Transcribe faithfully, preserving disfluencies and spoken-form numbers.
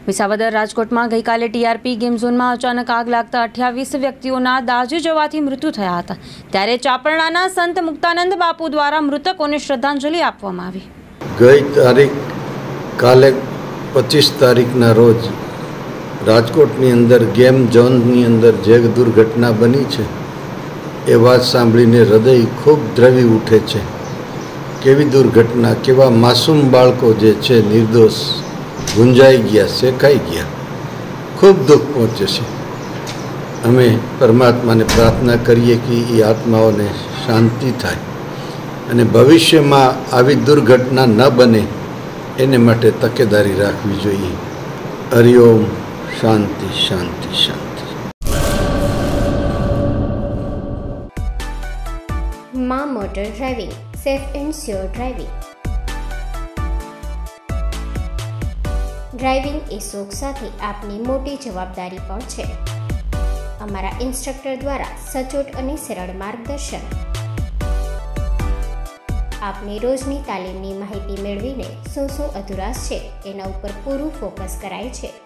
વિસાવદર રાજકોટમાં ગઈકાલે TRP game ઝોનમાં અચાનક આગ લાગતા અઠ્યાવીસ વ્યક્તિઓના દાઝી જવાથી મૃત્યુ થયા હતા। ત્યારે ચાપરણાના સંત મુક્તાનંદ બાપુ દ્વારા મૃતકોને શ્રદ્ધાંજલિ આપવામાં આવી। ગઈ તારીખ કાલે પચીસ તારીખના રોજ રાજકોટની અંદર ગેમ ઝોનની અંદર જે દુર્ઘટના બની છે એ વાત સાંભળીને હૃદય ખૂબ દ્રવી ઉઠે છે। કેવી દુર્ઘટના, કેવા માસૂમ બાળકો જે છે નિર્દોષ ગુંજાઈ ગયા, શેકાઈ ગયા, ખૂબ દુઃખ પહોંચે છે। અમે પરમાત્માને પ્રાર્થના કરીએ કે એ આત્માઓને શાંતિ થાય અને ભવિષ્યમાં આવી દુર્ઘટના ન બને એને માટે તકેદારી રાખવી જોઈએ। હરિઓમ, શાંતિ શાંતિ શાંતિ। માં motor driving, safe and sure driving. Driving એ શોખ સાથે આપની મોટી જવાબદારી પણ છે। અમારા ઇન્સ્ટ્રક્ટર દ્વારા સચોટ અને સરળ માર્ગદર્શન, આપની રોજની તાલીમની માહિતી મેળવીને શું શું અધુરાશ છે એના ઉપર પૂરું ફોકસ કરાય છે।